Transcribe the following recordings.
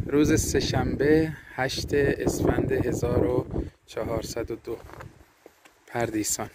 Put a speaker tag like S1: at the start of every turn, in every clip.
S1: روز سه‌شنبه 8 اسفند 1402 پردیسان.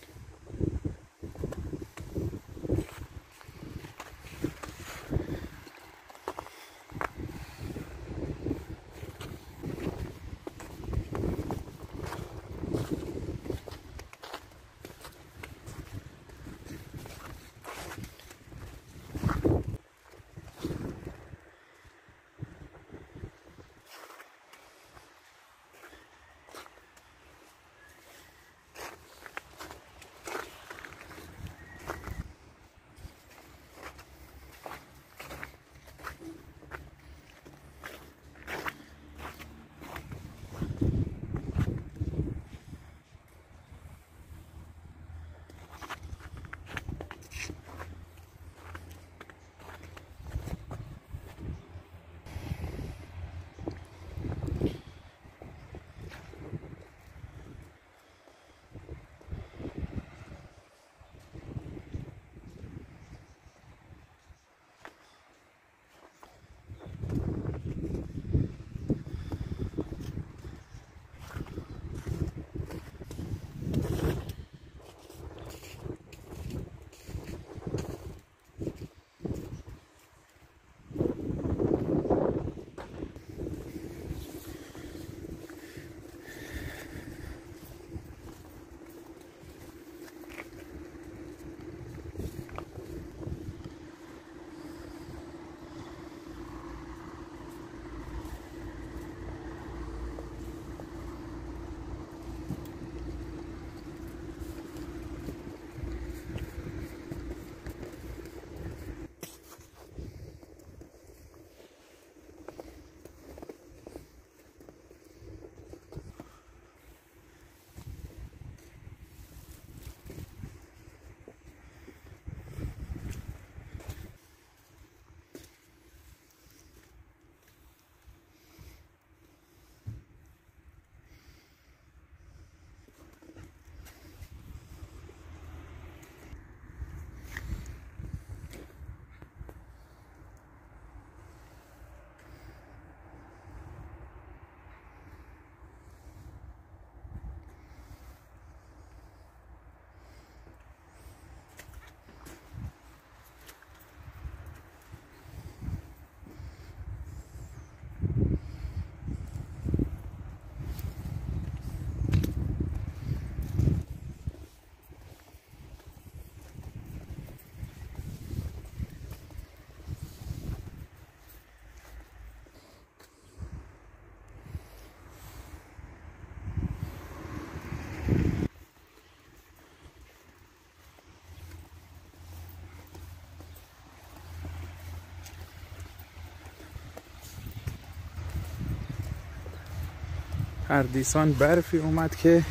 S1: پردیسان برفی اومد که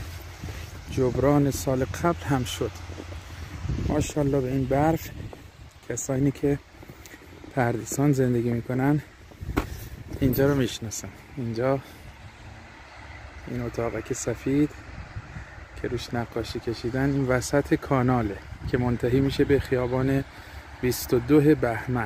S1: جبران سال قبل هم شد. ماشاءالله به این برف. کسانی که پردیسان زندگی میکنن اینجا رو میشناسن. اینجا این اتاقک سفید که روش نقاشی کشیدن این وسط کاناله که منتهی میشه به خیابان 22 بهمن.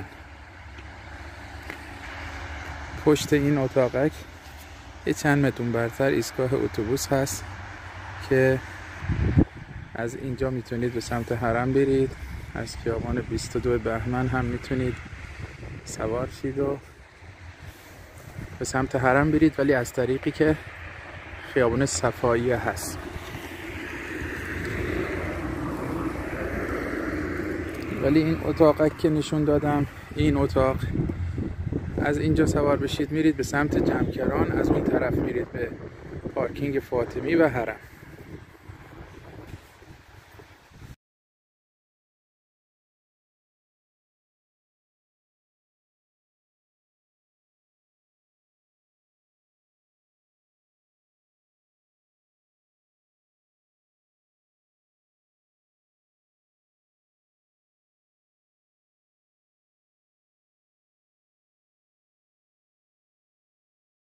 S1: پشت این اتاقک یه چند متر برتر ایستگاه اتوبوس هست که از اینجا میتونید به سمت حرم برید. از خیابان 22 بهمن هم میتونید سوار شید و به سمت حرم برید، ولی از طریقی که خیابان صفایی هست. ولی این اتاقک که نشون دادم، این اتاق از اینجا سوار بشید میرید به سمت جمکران، از اون طرف میرید به پارکینگ فاطمی و حرم.